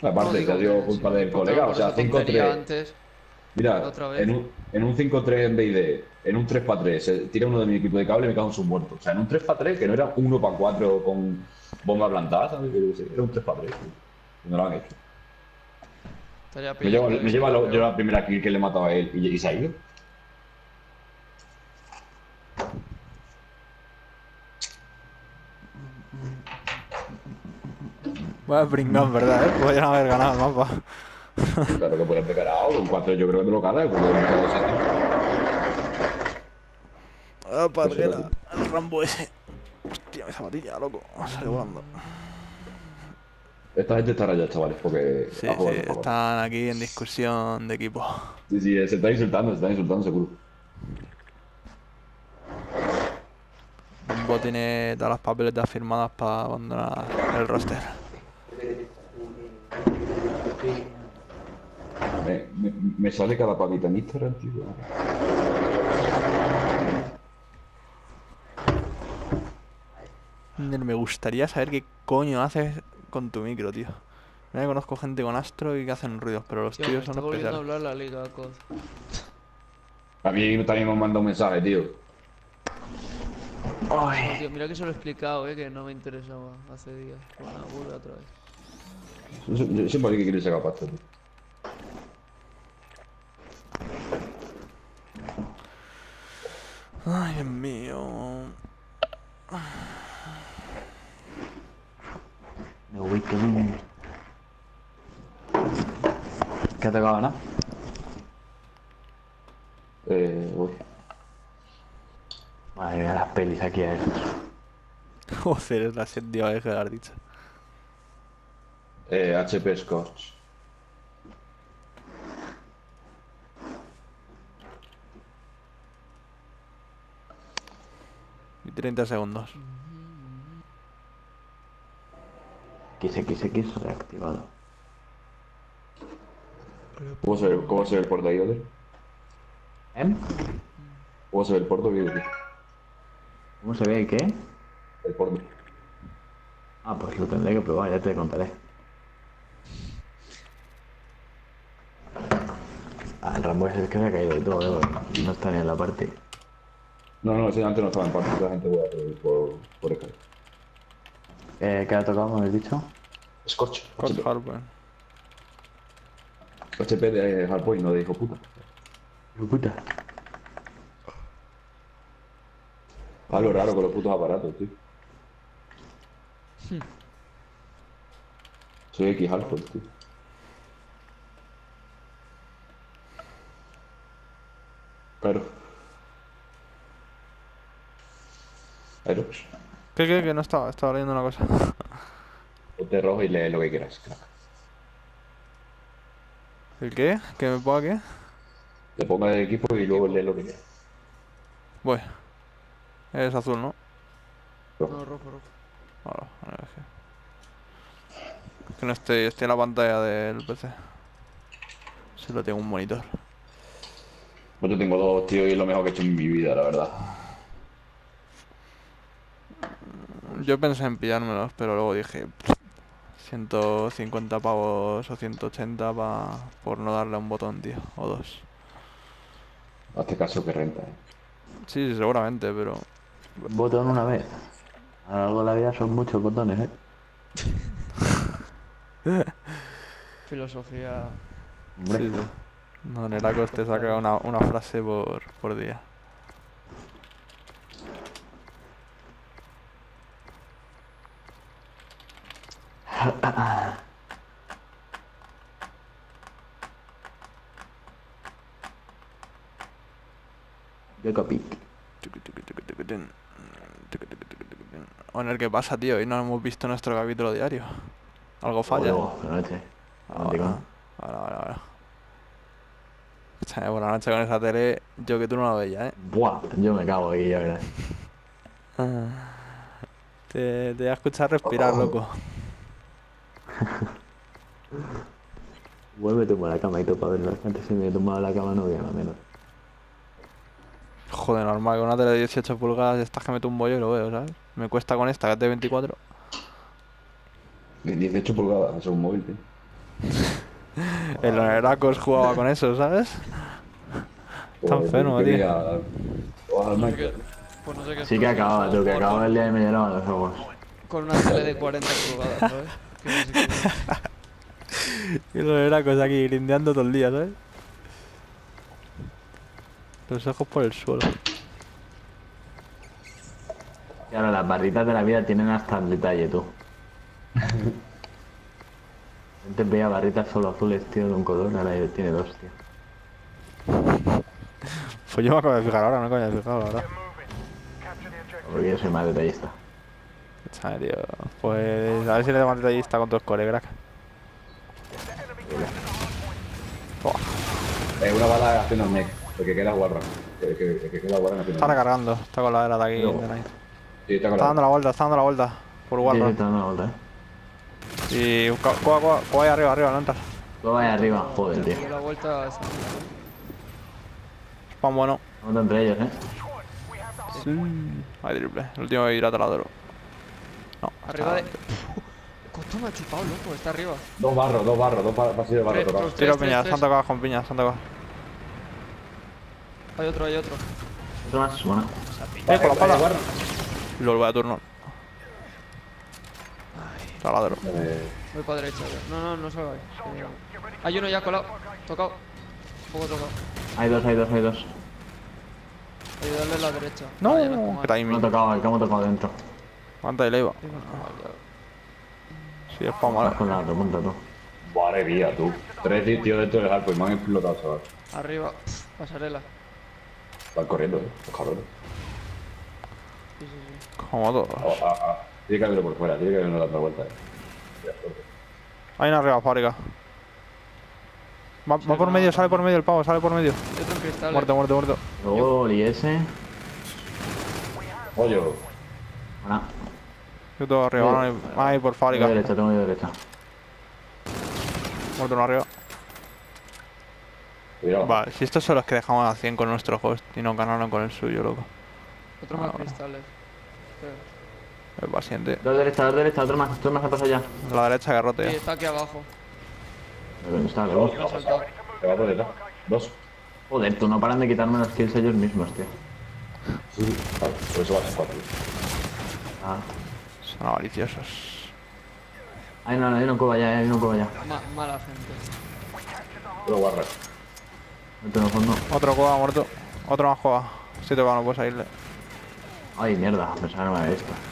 No, Aparte, que ha digo sido que culpa sí, del porque colega, o por sea, esa cinco tontería tres. antes, la Mira, otra vez. en un 5-3 en BD, en un 3-3, se tira uno de mi equipo de cable y me cago en sus muertos. O sea, en un 3-3 que no era 1-4 con bomba plantada, ¿sabes? Yo qué sé, era un 3-3. Y no lo han hecho. Estaría Me lleva, pillando me ese lleva yo campeón. la primera kill que le he matado a él y se ha ido. Vaya pringao, en verdad, podrían haber ganado el mapa. Claro que puede haber ganado, con 4 yo creo que te lo gana, porque hemos quedado séptimo. Ah, Pues será tú. parguela, el Rambo ese. Hostia, mi zapatilla, loco. Sale volando. Esta gente estará ya, chavales, porque Sí, ha sí, jugado sus favor. están aquí en discusión de equipo. Sí, sí, se está insultando seguro. Rambo tiene todas las papeletas firmadas para abandonar el roster. Me sale cada pavita en Instagram, tío. Me gustaría saber qué coño haces con tu micro, tío. Mira que conozco gente con Astro y que hacen ruidos, pero los Tío, me tuyos son está volviendo a especiales. hablar la liga, COD. A mí también me manda un mensaje, tío. No, tío, mira que se lo he explicado, que no me interesaba hace días. Bueno, vuelve otra vez. Yo siempre hay que quiere sacar pasta, tío. Ay, Dios mío. Me voy con un... ¿Qué te acaba, no? Uy. Madre mía, las pelis aquí a eso. Joder, es la séptima vez que lo has dicho. HP Scorch. Y 30 segundos. X reactivado. ¿Cómo se ve el puerto ahí, Oder? ¿Eh? ¿Cómo se ve el puerto? ¿Cómo se ve qué? El puerto. Ah, pues lo tendré que probar, ya te contaré. Ah, el Rambo es el que me ha caído de todo, no está ni en la parte. No, no, ese antes no estaba en parte, la gente juega por Skype. ¿Qué ha tocado, me habéis dicho? Scorch, Cold HP. Harbor. HP de Hardpoint, no de hijo puta. ¡Hijo puta! Ah, lo raro con los putos aparatos, tío. Soy X Hardpoint, tío. Claro. Aerox. ¿Qué? Que no estaba leyendo una cosa. Ponte rojo y lee lo que quieras, crack. ¿El qué? ¿Que me ponga qué? Le ponga el equipo y luego lee lo que quieras. Voy. Es azul, ¿no? Rojo. No, rojo, rojo. Ahora, es que no estoy en la pantalla del PC. Solo tengo un monitor. Pues yo tengo dos, tío, y es lo mejor que he hecho en mi vida, la verdad. Yo pensé en pillármelos, pero luego dije 150 pavos o 180 por no darle a un botón, tío. O dos. Hazte caso que renta, Sí, sí, seguramente, pero... Un botón una vez. A lo largo de la vida son muchos botones, ¿eh? Filosofía. Hombre. Sí, sí. No, en el ACOS te saca una frase por día. Yo copié. Bueno, ¿qué pasa, tío? Hoy no hemos visto nuestro capítulo diario. Algo falla. Luego, por la noche. Ahora, ahora. Por la noche con esa tele, yo que tú no la veías, ¿eh? Buah, yo me cago aquí, ya verás. Te voy a escuchar respirar, loco. Vuelve tú para la cama y tú para verlo. Antes si me tumbaba la cama no veía nada menos. Joder, normal, con una tele de 18 pulgadas, estas que me tumbo yo y lo veo, ¿sabes? Me cuesta con esta, que es de 24. 18 pulgadas, eso es un móvil, tío. El Heracos jugaba con eso, ¿sabes? Está Joder, enfermo, qué tío. día. Ojalá, No sé Michael. pues no sé qué Sí que acaba, tú, que acaba el día y me llenaban los ojos. con una tele de 40 pulgadas, ¿sabes? Que no sé qué- Y los Heracos aquí grindeando todo el día, ¿sabes? Los ojos por el suelo. Y ahora las barritas de la vida tienen hasta el detalle, tú. Antes veía barritas solo azules, tío, de un color, ahora ya tiene dos, tío. Pues yo me acabo de fijar ahora, no me había fijado, la verdad. Porque yo soy más detallista. Escúchame, tío. Pues a ver si le doy más detallista con tu score, crack. Buah, Una bala haciendo el neck, porque queda guarra. Que queda guarra haciendo está recargando, está con la era de aquí. Luego. De Night. Sí, está con Está dando la vuelta, está dando la vuelta. Por Sí, guarro. está dando la vuelta, Y Coa ahí arriba, no entras. Tú vaya arriba, joder, tío. De la vuelta esa. Spam bueno. Vamos entre ellos, Hay triple. El último que irá taladro. No. Arriba de. está- ¿Cuánto me ha chupado, loco? Está arriba. dos pasillos de barro Tres, tocados. los Tiro tres, piña, tres, se han tocado con piña, se han tocado. Hay otro, hay otro. Otro más, bueno. Con la pala. guarra. Luego voy a turno. Taladro. Voy para derecha. No, no salgáis. Hay uno ya colado. Tocado. Un poco tocado. Hay dos. Ayudarle a la derecha. No, Vale, ya qué Me ha timing. tocado, el que hemos tocado dentro. Aguanta y le iba. Sí, spam Vas vale. con la otra punta, tú. Madre mía, tú. Tres tíos dentro del arco y me han explotado, chaval. Arriba. Pasarela. Van corriendo, los cabrones. Sí, sí, sí. Como todos. Tiene que haberlo por fuera, tiene que haberlo dando vuelta. Hay una arriba, fábrica. Va por medio, sale por medio el pavo, sale por medio. Hay otro en cristal. Muerto. Luego, y ese. Pollo. Bueno, Yo todo arriba, ahí por tengo fábrica. derecha, tengo derecha. Muerto uno arriba. Cuidado. Vale, si estos son los que dejamos a 100 con nuestro host y no ganaron con el suyo, loco. Otro más bueno. cristales. Creo. El paciente. Dos derecha, otro más ha pasado ya. La derecha que Sí, rote. está aquí abajo. ¿Dónde está? Luego. Me ha saltado. Te va por detrás. Dos. Joder, tú no paran de quitarme los kills ellos mismos, tío. Sí, vale, por eso vas a cuatro. Ah. Son avariciosos. Hay uno cuba ya, Mala gente. Pero guarra. Otro en el fondo. Otro coa muerto. Otro más coa. 7 coa, no puedes irle. Ay, mierda, pensaba que no me había visto.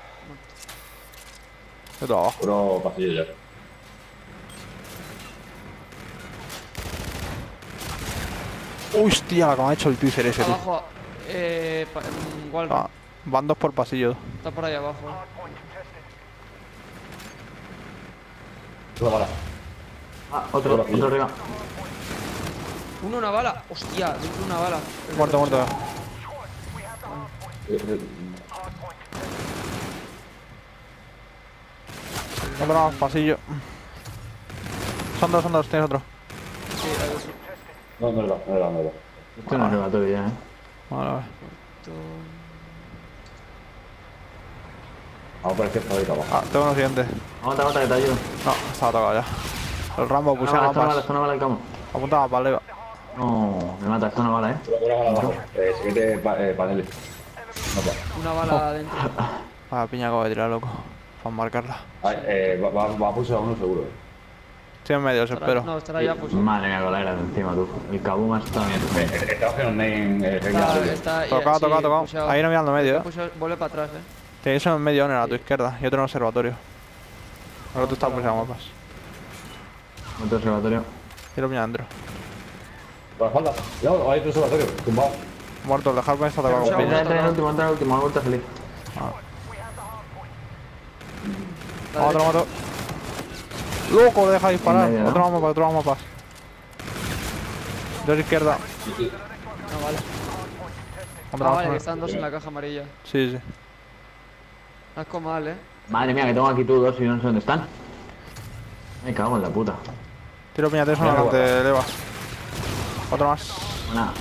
Yo todo abajo. Puro pasillo ya. Hostia, la que me ha hecho el teaser ese, tío. Abajo. Walker. Ah, van dos por pasillo. Está por ahí abajo. Una bala. Ah, otro arriba. Una bala. Hostia, dentro una bala. Muerto. Otro más, pasillo. Son dos, tienes otro. Sí, hay dos. No le da. Esto no es relatorio ya, Vale. Vamos por este fábrica abajo. Ah, tengo uno siguiente. Aguanta, que te ayudo. No, estaba tocado ya. El Rambo puse Esto no mapas. vale el camo. Apunta mapas, le iba. No, me mata, esto no vale, Una bala abajo. Siguiente paneles. No, Una bala adentro. Ah, piña acabo de tirar, loco. Para marcarla. va a pulsar uno seguro. Estoy en medio, os espero. No, estará ya pues. Madre mía, colega de encima, tú. El Kabuma está... Está haciendo un name Está Tocado. Ahí no mirando medio, Vuelve para atrás, Tienes uno en medio, a tu izquierda. Y otro en observatorio. Ahora tú estás pulsando mapas. Otro observatorio. Tiro piña adentro. Por la espalda. Cuidado, hay otro observatorio. Tumbado. Muerto, el de Harpen está tocado con Pero piña. Entra en el último, ha vuelto a salir. Otro moto. Loco, deja de disparar. En medio, ¿no? Otro más mapas. Dos izquierda. No, vale. Otra Ah, más. vale, que están dos en la caja amarilla. Sí. No es como mal, Madre mía, que tengo aquí tú dos y no sé dónde están. Me cago en la puta. Tiro piña, tienes uno Mira, delante, Leva. Otro más. Buena.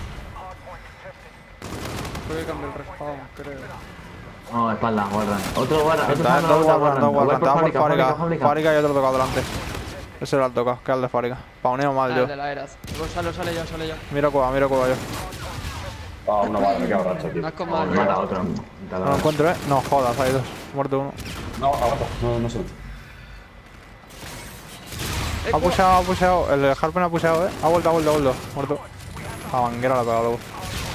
Creo que cambia el respawn, creo. No, espalda, guardan. Otro guarda, otro Está, guarda, dos guardan. Te va por fábrica. fábrica y otro tocado delante. Ese lo ha tocado, que es el de fábrica. Pauneo mal Ah, yo. el de la Eras. Pues sale ya, sale ya. Miro cueva yo. Ah, una bala, me quedo racha, tío. No has con Oh, mal. me mata a otro. No lo encuentro, No, jodas, hay dos. Muerto uno. No, aguanta, no sé. Ha pusheado. El de Harpen ha pusheado, Ha vuelto. Muerto. La manguera la ha pegado luego.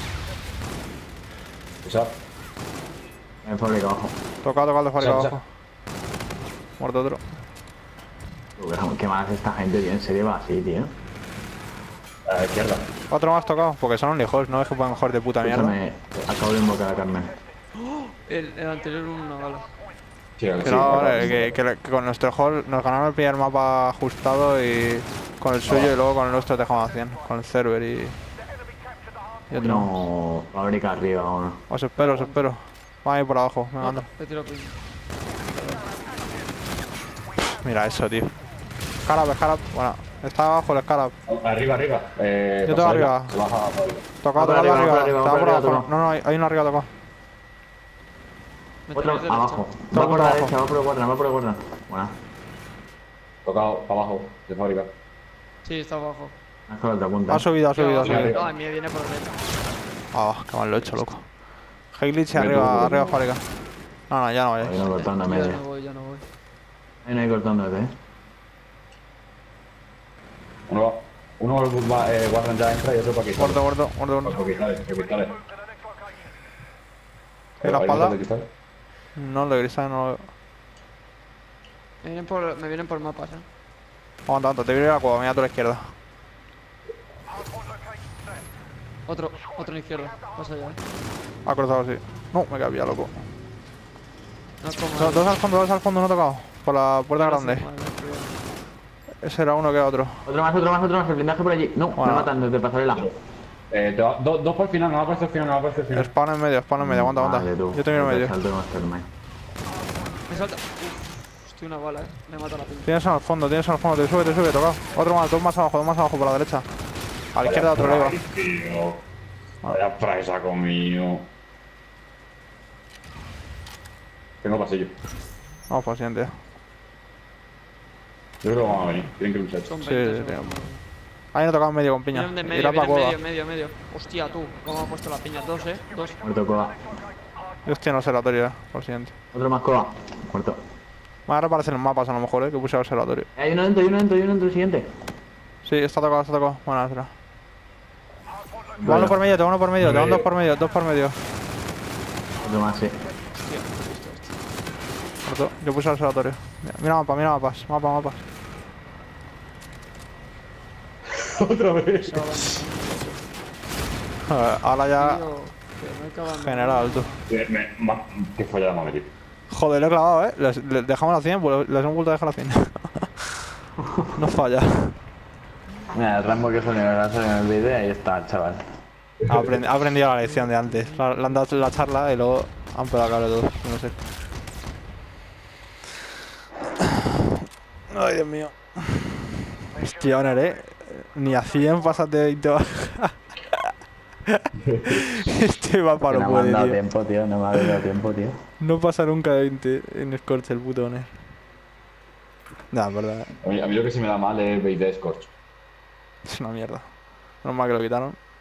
Esa. Me fábrica abajo. Tocado el de fábrica Pisa. abajo. Muerto otro. ¿Qué más hace esta gente, tío? En serio va así, tío. A la izquierda. Otro más tocado, porque son unijos, no es que puedan jugar de puta mierda. Escúchame, acabo de invocar a Carmen. El anterior una bala. Sí, Que no, vale, que con nuestro hall nos ganaron el primer mapa ajustado y con el suyo y luego con el nuestro dejamos a 100. Con el server y otro más. No, fábrica arriba o no. Os espero. Van a ir por abajo, me mando. Te tiro piña. Mira eso, tío. Scarab. Bueno, está abajo el Scarab. Arriba. Yo tengo arriba. Se baja. Tocado por arriba. arriba, Te va por por arriba, abajo. tocado. No, hay uno arriba tocado. Me Otro tenéis abajo. derecha. Va por la abajo. derecha, va por el cuadra. Buena. Tocado para abajo, de fábrica. Sí, está abajo. Haz con la otra punta. Ha subido. arriba. No, el mío viene por derecha. Ah, qué mal lo he hecho, loco. Heglitch Me arriba tuvo. fábrica. No, ya no Hay vayas. uno cortando a Ya medio. no voy. Hay uno ahí cortándote, Uno guardan ya entra y otro para aquí. Muerto uno. Cristales. ¿En la espalda? de cristales. No, el de cristal no lo veo. Me vienen por mapas, Aguanta, te viene la cueva, mira a tu izquierda. Otro en izquierda. Pasa ya, Ha cruzado así. No, me cabía, loco. No es como. Dos al fondo, no he tocado. Por la puerta grande. Ese era uno que era otro. Otro más. El blindaje por allí. No, Bueno. me matan desde pasarela. Dos por el final, no va a aparecer el final, Spawn en medio, aguanta. Vale, tú. Yo te miro en medio. Salto de Mastermind. Me salta. Uf, estoy una bala, Me mata la piña. Tienes en el fondo, te sube, tocado. Otro más, dos más abajo por la derecha. A la izquierda otro leva. Tío. Vaya presa conmigo. Tengo pasillo. Vamos para el siguiente. Yo creo que van a venir. Tienen que luchar. Son Sí, 20 sí, segundos. Ahí no tocado en medio con piña. Vienen de Irá para cueva. medio. Hostia, tú. ¿Cómo ha puesto la piña? Dos. Muerto Coba. Yo estoy en observatorio, por el siguiente. Otro más Coba. Muerto. Me va a reaparecer en mapas a lo mejor, que puse observatorio. Hay uno dentro, el siguiente. Sí, está tocado. Buena, será. Te van uno por medio, te van dos por medio. Otro más, sí. Muerto. Yo puse observatorio. Mira mapas. Otra vez. Ahora ya Tío, que me acaban de- general, tú. Qué follada me ha metido. Joder, lo he clavado, Les dejamos a 100, pues les hemos vuelto a dejar a 100. No falla. Mira, el Rambo que salió en el vídeo, ahí está, chaval. Ha aprendido la lección de antes. Le han dado la charla y luego han pegado cable todos. No sé. Ay, Dios mío. Hostia, Honor, Ni a 100 pásate de 20 bajas. Este mapa no No me puede, han dado tío. tiempo, tío. No me ha dado tiempo, tío. No pasa nunca de 20 en Scorch el puto Honor. Nah, en verdad. A mí lo que sí me da mal es BD Scorch. Es una mierda. Menos mal que lo quitaron.